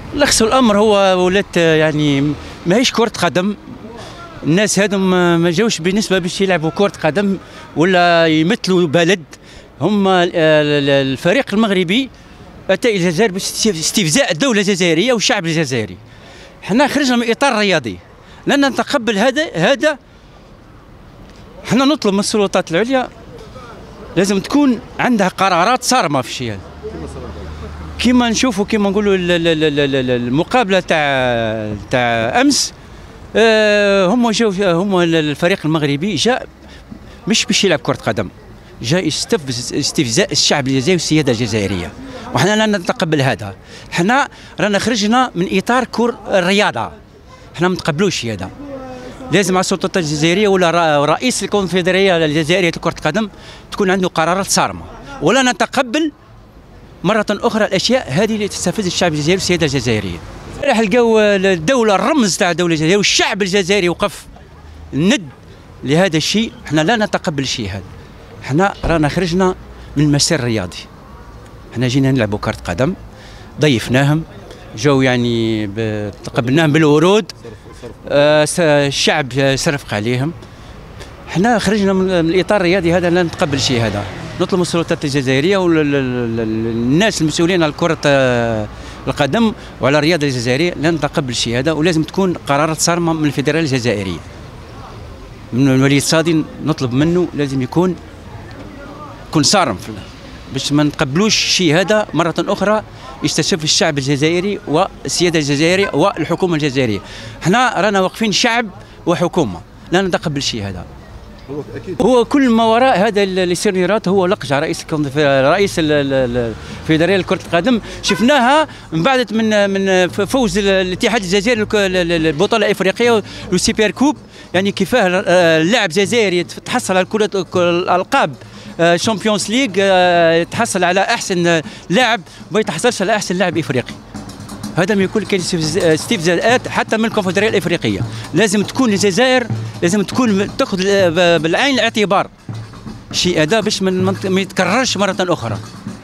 لخص الامر هو ولات يعني ماهيش كرة قدم. الناس هذم ما جاوش بالنسبه باش يلعبوا كرة قدم ولا يمثلوا بلد. هم الفريق المغربي اتى الى الجزائر باستفزاء الدوله الجزائريه والشعب الجزائري. حنا خرجنا من اطار رياضي، لن نتقبل هذا. حنا نطلب من السلطات العليا لازم تكون عندها قرارات صارمه في الشيء هذا. كيما نشوفوا كيما نقولوا المقابله تاع امس، هم الفريق المغربي جاء مش باش يلعب كرة قدم، جاء استفزاء الشعب الجزائري والسيادة الجزائرية، وحنا لا نتقبل هذا. حنا رانا خرجنا من إطار الرياضة، حنا ما نتقبلوش هذا. لازم على السلطات الجزائرية ولا رئيس الكونفدرالية الجزائرية لكرة القدم تكون عنده قرارات صارمة، ولا نتقبل مرة أخرى الأشياء هذه اللي تستفز الشعب الجزائري والسيادة الجزائرية. راح لقاو الدولة الرمز تاع الدولة الجزائرية والشعب الجزائري وقف ند لهذا الشيء. احنا لا نتقبل الشيء هذا. احنا رانا خرجنا من المسار الرياضي، احنا جينا نلعبوا كرة قدم، ضيفناهم جو يعني تقبلناهم بالورود، الشعب صرف عليهم. احنا خرجنا من الاطار الرياضي هذا، لا نتقبل الشيء هذا. نطلب من السلطات الجزائريه والناس المسؤولين على كرة القدم وعلى الرياضه الجزائريه لا نتقبل الشيء هذا، ولازم تكون قرارات صارمه من الفيدراليه الجزائريه. من ولي الصادي نطلب منه لازم يكون صارم باش ما نتقبلوش الشيء هذا مره اخرى يستشف الشعب الجزائري والسياده الجزائريه والحكومه الجزائريه. احنا رانا واقفين شعب وحكومه، لا نتقبل الشيء هذا. هو كل ما وراء هذا السيناريوهات هو لقجع رئيس الفيدراليه لكرة القدم. شفناها من بعد من فوز الاتحاد الجزائري البطوله الافريقيه والسوبر كوب، يعني كيفاه اللاعب جزائري تحصل على كل الالقاب، شامبيونز ليج، تحصل على احسن لاعب وما يتحصلش على احسن لاعب افريقي. هذا ما يكون كاين استفزازات حتى من الكونفدراليه الافريقيه. لازم تكون الجزائر لازم تكون تاخذ بالعين الاعتبار الشيء هذا باش ما يتكررش مره اخرى.